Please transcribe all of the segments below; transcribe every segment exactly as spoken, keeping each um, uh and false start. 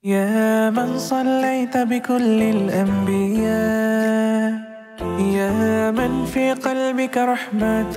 يا من صليت بكل الأنبياء يا من في قلبك رحمة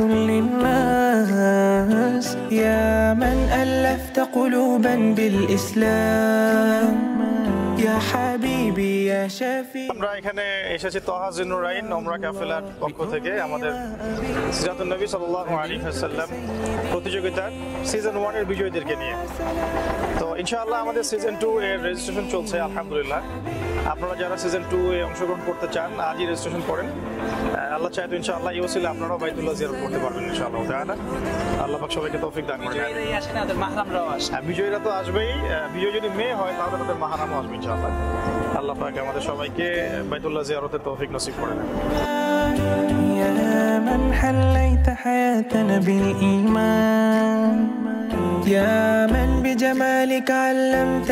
للناس يا من ألفت قلوبا بالإسلام يا حبيبي يا شفيع আমরা এখানে এসেছি তাহা জিন্নুরাইন উমরা কাফেলার পক্ষ থেকে আমাদের সিরাতুন নবী সাল্লাল্লাহু আলাইহি ওয়াসাল্লাম প্রতিযোগিতার সিজন ওয়ান এর বিজয়ীদেরকে নিয়ে। তো ইনশাআল্লাহ আমাদের সিজন টু এর রেজিস্ট্রেশন চলছে আলহামদুলিল্লাহ। আপনারা যারা সিজন টু এ অংশগ্রহণ করতে চান আজই রেজিস্ট্রেশন করেন। আল্লাহ চায় তো ইনশাআল্লাহ এই ওসিলা আপনারাও বাইতুল্লাহ জিয়ারত করতে পারবেন ইনশাআল্লাহ তাআলা। আল্লাহ পাক সবাইকে তৌফিক দান করেন। বিজয়ীরাই আসে না, ওদের মাহরামরাও আসে। বিজয়ীরা তো আসবেই, বিজয় যদি মেয়ে হয় তাহলে তাদের মাহরামও আসবে ইনশাআল্লাহ। আল্লাহ পাক আমাদের সবাইকে বাইতুল্লাহ জিয়ারতের তৌফিক নসিব করেন। يا من حليت حياتنا بالإيمان يا من بجمالك علمت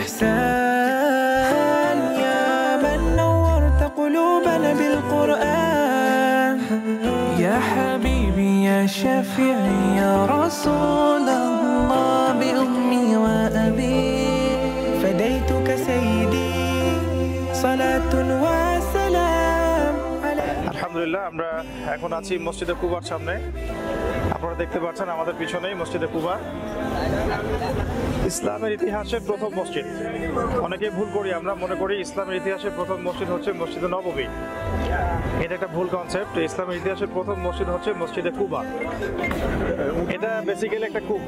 الإحسان يا من نورت قلوبنا بالقرآن يا حبيبي يا شفيعي يا رسول الله بأمي وأبي فديتك سيدي صلاة وسلام আলহামদুলিল্লাহ আমরা এখন আছি মসজিদে কুবার সামনে। আপনারা দেখতে পাচ্ছেন আমাদের পিছনেই মসজিদে কুবা, ইসলামের ইতিহাসের প্রথম মসজিদ। অনেকে ভুল করি, আমরা মনে করি ইসলামের ইতিহাসের প্রথম মসজিদ হচ্ছে মসজিদে নববী। এটা একটা ভুল কনসেপ্ট। ইসলামের ইতিহাসের প্রথম মসজিদ হচ্ছে মসজিদে কুবা। এটা বেসিক্যালি একটা কূপ।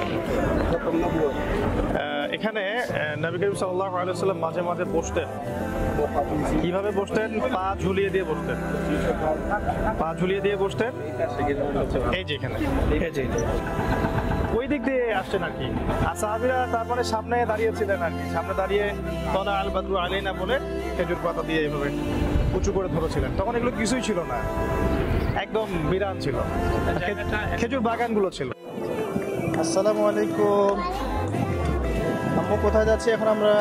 এখানে নবী করিম সাল্লাল্লাহু আলাইহি ওয়াসাল্লাম মাঝে মাঝে বসতেন। কিভাবে বসতেন? পা ঝুলিয়ে দিয়ে বসতেন। পা ঝুলিয়ে দিয়ে বসতেন এই যে এখানে, এই যে ওই দিক দিয়ে আসছেন আর কি। আর সাহাবীরা তারপরে সামনে দাঁড়িয়েছিলেন আর কি। সামনে দাঁড়িয়ে তলা আল বাদরু আলাইনা বলে খেজুর পাতা দিয়ে এইভাবে উঁচু করে ধরেছিলেন। তখন এগুলো কিছুই ছিল না, একদম বিরান ছিল, খেজুর বাগানগুলো ছিল। আসসালামু আলাইকুম। আম্মু কোথায় যাচ্ছি এখন আমরা?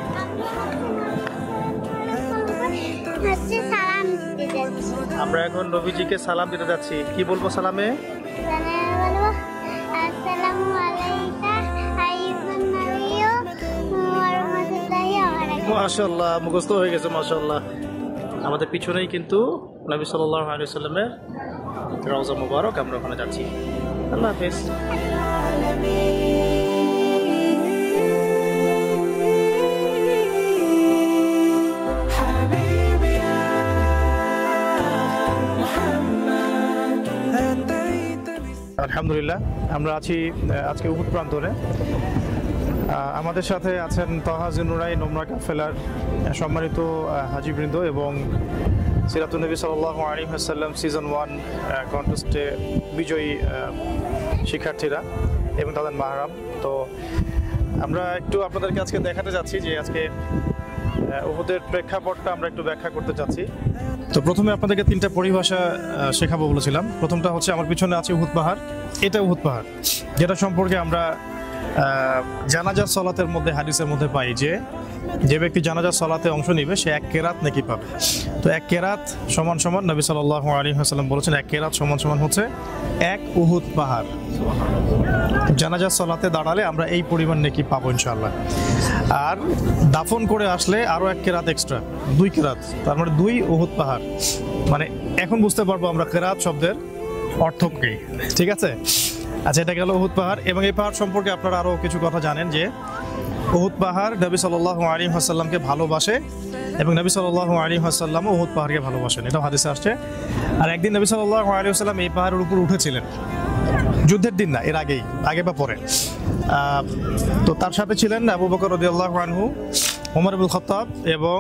আমরা এখন নবীজিকে সালাম দিতে যাচ্ছি। কি বলবো সালামে? মাশাআল্লাহ, মুখস্থ হয়ে গেছে মাশাআল্লাহ। আমাদের পিছনেই কিন্তু নবী সাল্লাল্লাহু আলাইহি ওয়াসাল্লামের রওজা মুবারক, আমরা ওখানে যাচ্ছি। আল্লাহ হাফেজ। আলহামদুলিল্লাহ আমরা আছি আজকে উহুদ প্রান্তরে। আমাদের সাথে আছেন তাহা জিন্নুরাইন উমরা কাফেলার সম্মানিত হাজীবৃন্দ এবং সিরাতুন নবী সাল্লাল্লাহু আলাইহি ওয়াসাল্লাম সিজন ওয়ান কন্টেস্টে বিজয়ী শিক্ষার্থীরা এবং তাদের মাহরাম। তো আমরা একটু আপনাদেরকে আজকে দেখাতে যাচ্ছি যে আজকে উহুদের প্রেক্ষাপটটা আমরা একটু ব্যাখ্যা করতে চাচ্ছি। তো প্রথমে আপনাদেরকে তিনটা পরিভাষা শেখাবো বলেছিলাম। প্রথমটা হচ্ছে আমার পিছনে আছে উহুদ পাহাড়। এটা উহুদ পাহাড়, যেটা সম্পর্কে আমরা জানাজার সলাতের মধ্যে হাদিসের মধ্যে পাই যে যে ব্যক্তি জানাজার সলাতে অংশ নিবে সে এক কেরাত নাকি পাবে। তো এক কেরাত সমান সমান নবী সাল্লাল্লাহু আলাইহি ওয়াসাল্লাম বলেছেন এক কেরাত সমান সমান হচ্ছে এক উহুদ পাহাড়। জানাজার সলাতে দাঁড়ালে আমরা এই পরিমাণ নাকি পাবো ইনশাআল্লাহ। আর দাফন করে আসলে আরো এক কেরাত এক্সট্রা, দুই কেরাত, তার মানে দুই উহুদ পাহাড়। মানে এখন বুঝতে পারবো আমরা কেরাত শব্দের অর্থ কি। ঠিক আছে, আচ্ছা এটা গেল উহুদ পাহাড়। এবং এই পাহাড় সম্পর্কে আপনারা আরো কিছু কথা জানেন যে উহুদ পাহাড় নবী সাল্লাল্লাহু আলাইহি ওয়াসাল্লামকে ভালোবাসে এবং নবী সাল্লাল্লাহু আলাইহি ওয়াসাল্লামও উহুদ পাহাড়কে ভালোবাসেন, এটা হাদিসে আসছে। আর একদিন নবী সাল্লাল্লাহু আলাইহি ওয়াসাল্লাম এই পাহাড়ের উপর উঠেছিলেন, যুদ্ধের দিন না, এর আগেই, আগে বা পরে। তো তার সাথে ছিলেন আবু বকর রাদিয়াল্লাহু আনহু, ওমর ইবনুল খাত্তাব এবং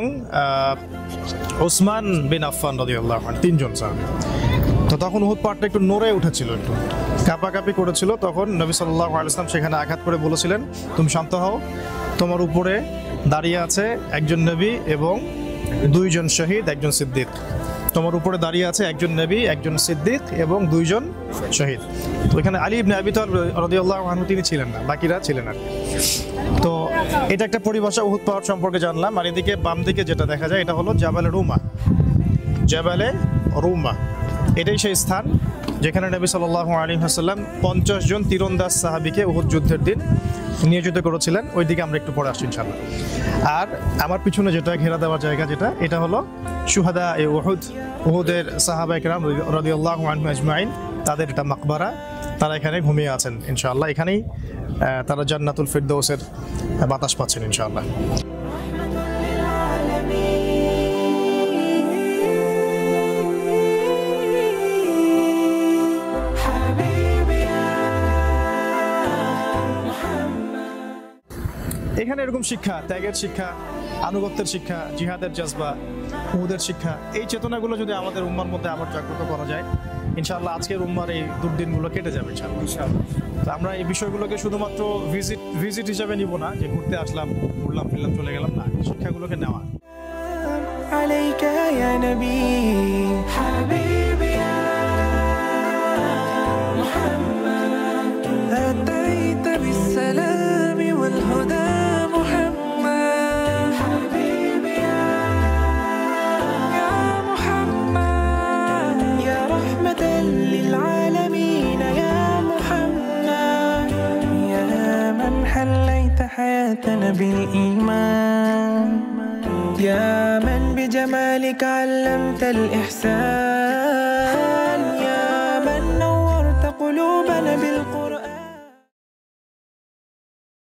ওসমান বিন আফফান রাদিয়াল্লাহু আনহু, তিনজন সাহাবী। তো তখন উহুদ পাহাড়টা একটু নড়ে উঠেছিল, একটু কাঁপাকাঁপি করেছিল। তখন নবী সাল্লাল্লাহু আলাইহি ওয়াসাল্লাম সেখানে আঘাত করে বলেছিলেন, তুমি শান্ত হও, তোমার উপরে দাঁড়িয়ে আছে একজন নবী এবং দুইজন শহীদ, একজন সিদ্দিক। তোমার উপরে দাঁড়িয়ে আছে একজন নবী, একজন সিদ্দিক এবং দুইজন শহীদ। তো এখানে আলী ইবনে আবি তালিব রাদিয়াল্লাহু আনহু তিনি ছিলেন না, বাকিরা ছিলেন আর। তো এটা একটা পরিভাষা উহুদ পাহাড় সম্পর্কে জানলাম। আর এদিকে বাম দিকে যেটা দেখা যায় এটা হলো জাবালে রুমা, জাবালে রুমা। এটাই সেই স্থান যেখানে নবী সাল্লাল্লাহু আলাইহি ওয়াসাল্লাম পঞ্চাশ জন তীরন্দাজ সাহাবীকে উহুদ যুদ্ধের দিন নিয়োজিত করেছিলেন, ওই দিকে আমরা একটু পরে আসছি ইনশাআল্লাহ। আর আমার পিছনে যেটা ঘেরা দেওয়ার জায়গা যেটা, এটা হলো শুহাদা এ উহুদ, উহুদের সাহাবায়ে কেরাম রাদিয়াল্লাহু আনহুম আজমাইন, তাদের এটা মাকবারা। তারা এখানে ঘুমিয়ে আছেন ইনশাআল্লাহ। এখানেই আহ, তারা জান্নাতুল ফিরদৌসের বাতাস পাচ্ছেন ইনশাআল্লাহ। এখানে এরকম শিক্ষা, ত্যাগের শিক্ষা, আনুগত্যের শিক্ষা, জিহাদের জজবা, উহুদের শিক্ষা, এই চেতনাগুলো যদি আমাদের উম্মার মধ্যে আবার জাগ্রত করা যায়, ইনশাআল্লাহ আজকের উম্মার এই দুর্দিনগুলো কেটে যাবে ইনশাআল্লাহ। তো আমরা এই বিষয়গুলোকে শুধুমাত্র ভিজিট ভিজিট হিসাবে নিব না, যে ঘুরতে আসলাম, ঘুরলাম ফিরলাম চলে গেলাম, না, শিক্ষাগুলোকে নেওয়া। عليك يا نبي حبيبي يا محمد أتيت بالسلام والهدى محمد حبيبي يا محمد يا رحمة للعالمين يا محمد يا من حليت حياتنا بالإيمان يا من بجمالك علمت الإحسان